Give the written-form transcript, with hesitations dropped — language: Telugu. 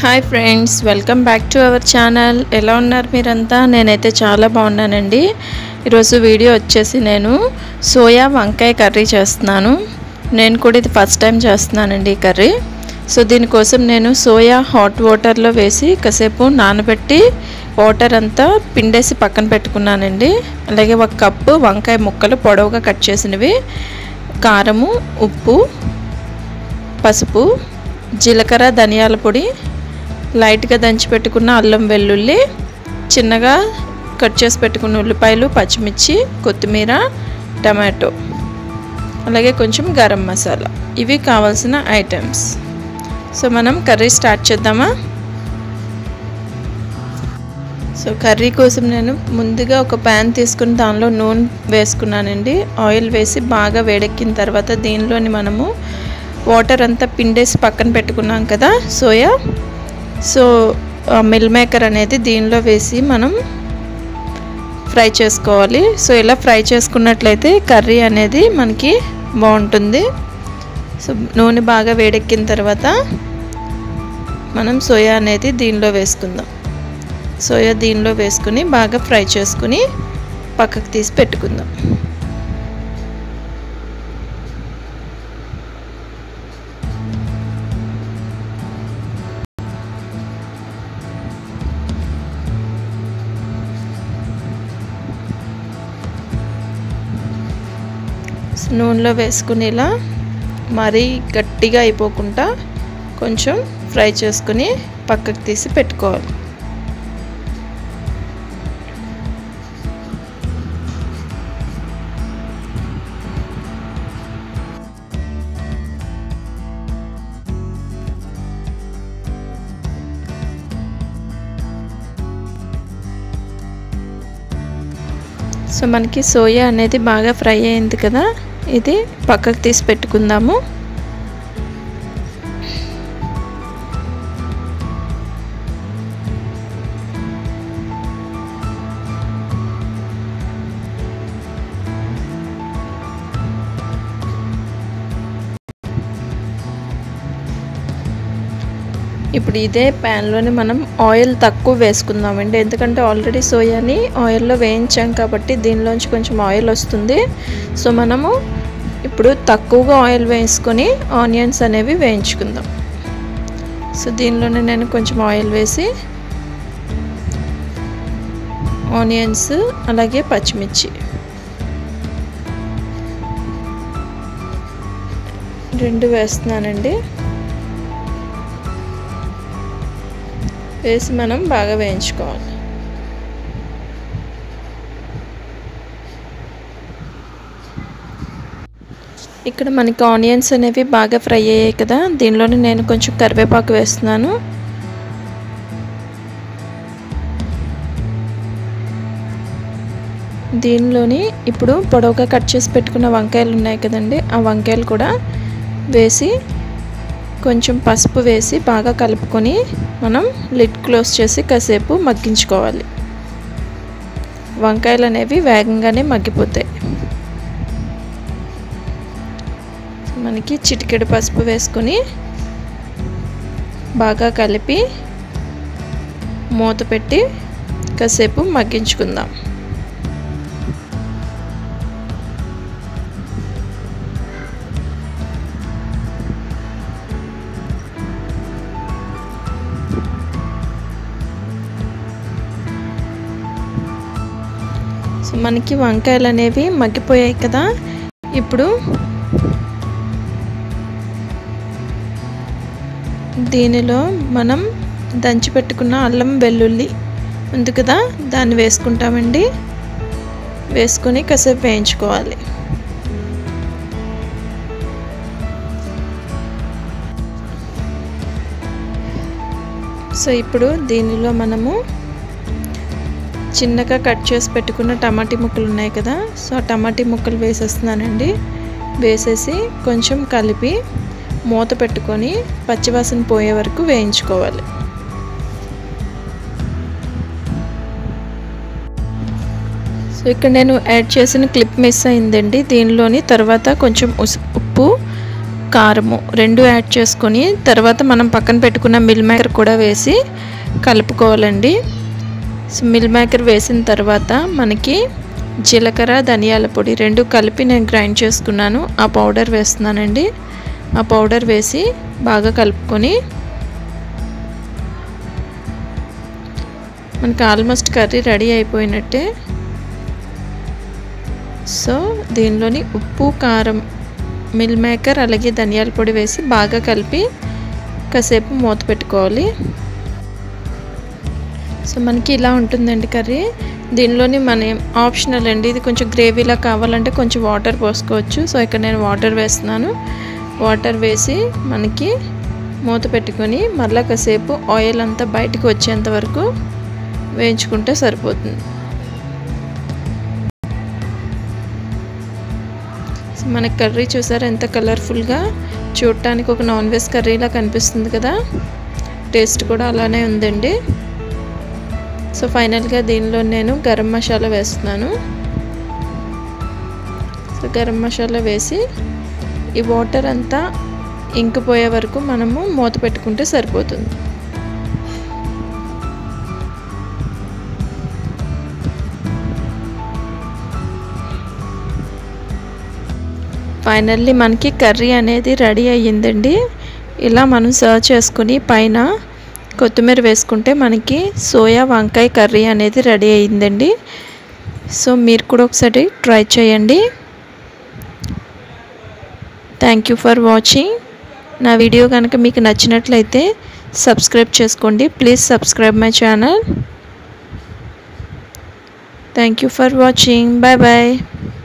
Hi friends, welcome back to our channel. ఎలా ఉన్నారు మీరంతా? నేనైతే చాలా బాగున్నానండి. ఈరోజు వీడియో వచ్చేసి నేను సోయా వంకాయ కర్రీ చేస్తున్నాను. నేను కూడా ఇది ఫస్ట్ టైం చేస్తున్నానండి ఈ కర్రీ. సో దీనికోసం నేను సోయా హాట్ వాటర్లో వేసి కాసేపు నానబెట్టి వాటర్ అంతా పిండేసి పక్కన పెట్టుకున్నానండి. అలాగే 1 కప్పు వంకాయ ముక్కలు పొడవుగా కట్ చేసినవి, కారము, ఉప్పు, పసుపు, జీలకర్ర, ధనియాల పొడి, లైట్గా దంచి పెట్టుకున్న అల్లం వెల్లుల్లి, చిన్నగా కట్ చేసి పెట్టుకున్న ఉల్లిపాయలు, పచ్చిమిర్చి, కొత్తిమీర, టమాటో, అలాగే కొంచెం గరం మసాలా. ఇవి కావాల్సిన ఐటమ్స్. సో మనం కర్రీ స్టార్ట్ చేద్దామా? సో కర్రీ కోసం నేను ముందుగా ఒక ప్యాన్ తీసుకుని దానిలో నూనె వేసుకున్నానండి. ఆయిల్ వేసి బాగా వేడెక్కిన తర్వాత దీనిలోని మనము వాటర్ అంతా పిండేసి పక్కన పెట్టుకున్నాం కదా సోయా, సో మిల్ మేకర్ అనేది దీనిలో వేసి మనం ఫ్రై చేసుకోవాలి. సో ఇలా ఫ్రై చేసుకున్నట్లయితే కర్రీ అనేది మనకి బాగుంటుంది. సో నూనె బాగా వేడెక్కిన తర్వాత మనం సోయా అనేది దీనిలో వేసుకుందాం. సోయా దీనిలో వేసుకుని బాగా ఫ్రై చేసుకుని పక్కకు తీసి పెట్టుకుందాం. నూనెలో వేసుకుని ఇలా మరీ గట్టిగా అయిపోకుండా కొంచెం ఫ్రై చేసుకుని పక్కకు తీసి పెట్టుకోవాలి. సో మనకి సోయా అనేది బాగా ఫ్రై అయింది కదా, ఇది పక్కకు తీసి పెట్టుకుందాము. ఇప్పుడు ఇదే ప్యాన్లోనే మనం ఆయిల్ తక్కువ వేసుకుందామండి. ఎందుకంటే ఆల్రెడీ సోయాని ఆయిల్లో వేయించాం కాబట్టి దీనిలోంచి కొంచెం ఆయిల్ వస్తుంది. సో మనము ఇప్పుడు తక్కువగా ఆయిల్ వేసుకొని ఆనియన్స్ అనేవి వేయించుకుందాం. సో దీనిలోనే నేను కొంచెం ఆయిల్ వేసి ఆనియన్స్ అలాగే పచ్చిమిర్చి 2 వేస్తున్నానండి. వేసి మనం బాగా వేయించుకోవాలి. ఇక్కడ మనకి ఆనియన్స్ అనేవి బాగా ఫ్రై అయ్యాయి కదా, దీనిలోనే నేను కొంచెం కరివేపాకు వేస్తున్నాను. దీనిలోని ఇప్పుడు పొడవుగా కట్ చేసి పెట్టుకున్న వంకాయలు ఉన్నాయి కదండి, ఆ వంకాయలు కూడా వేసి కొంచెం పసుపు వేసి బాగా కలుపుకొని మనం లిడ్ క్లోజ్ చేసి కాసేపు మగ్గించుకోవాలి. వంకాయలు అనేవి వేగంగానే మగ్గిపోతాయి. మనకి చిటికెడు పసుపు వేసుకొని బాగా కలిపి మూత పెట్టి కాసేపు మగ్గించుకుందాం. సో మనకి వంకాయలు అనేవి మగ్గిపోయాయి కదా, ఇప్పుడు దీనిలో మనం దంచి పెట్టుకున్న అల్లం వెల్లుల్లి ఉంది కదా, దాన్ని వేసుకుంటామండి. వేసుకొని కాసేపు వేయించుకోవాలి. సో ఇప్పుడు దీనిలో మనము చిన్నగా కట్ చేసి పెట్టుకున్న టమాటీ ముక్కలు ఉన్నాయి కదా, సో ఆ టమాటీ ముక్కలు వేసేస్తున్నానండి. వేసేసి కొంచెం కలిపి మూత పెట్టుకొని పచ్చివాసన పోయే వరకు వేయించుకోవాలి. సో ఇక్కడ నేను యాడ్ చేసిన క్లిప్ మిస్ అయిందండి. దీనిలోని తర్వాత కొంచెం ఉప్పు, కారము రెండు యాడ్ చేసుకొని తర్వాత మనం పక్కన పెట్టుకున్న మిల్ మేకర్ కూడా వేసి కలుపుకోవాలండి. సో మిల్ మేకర్ వేసిన తర్వాత మనకి జీలకర్ర ధనియాల పొడి రెండు కలిపి నేను గ్రైండ్ చేసుకున్నాను, ఆ పౌడర్ వేస్తున్నానండి. ఆ పౌడర్ వేసి బాగా కలుపుకొని మనకి ఆల్మోస్ట్ కర్రీ రెడీ అయిపోయినట్టే. సో దీనిలోని ఉప్పు కారం మిల్ మేకర్ అలాగే ధనియాల పొడి వేసి బాగా కలిపి కాసేపు మూత పెట్టుకోవాలి. సో మనకి ఇలా ఉంటుందండి కర్రీ. దీనిలోని మనం ఆప్షనల్ అండి, ఇది కొంచెం గ్రేవీలా కావాలంటే కొంచెం వాటర్ పోసుకోవచ్చు. సో ఇక్కడ నేను వాటర్ వేస్తున్నాను. వాటర్ వేసి మనకి మూత పెట్టుకొని మళ్ళీ కాసేపు ఆయిల్ అంతా బయటకు వచ్చేంత వరకు వేయించుకుంటే సరిపోతుంది. మన కర్రీ చూసారా ఎంత కలర్ఫుల్గా, చూడటానికి ఒక నాన్ వెజ్ కర్రీలా కనిపిస్తుంది కదా, టేస్ట్ కూడా అలానే ఉందండి. సో ఫైనల్గా దీనిలో నేను గరం మసాలా వేస్తున్నాను. సో గరం మసాలా వేసి ఈ వాటర్ అంతా ఇంకిపోయే వరకు మనము మూత పెట్టుకుంటే సరిపోతుంది. ఫైనల్లీ మనకి కర్రీ అనేది రెడీ అయ్యిందండి. ఇలా మనం సర్వ్ చేసుకుని పైన కొత్తిమీర వేసుకుంటే మనకి సోయా వంకాయ కర్రీ అనేది రెడీ అయ్యిందండి. సో మీరు కూడా ఒకసారి ట్రై చేయండి. Thank you for watching. నా వీడియో కనుక మీకు నచ్చినట్లయితే సబ్స్క్రైబ్ చేసుకోండి. Please subscribe my channel. Thank you for watching. Bye bye.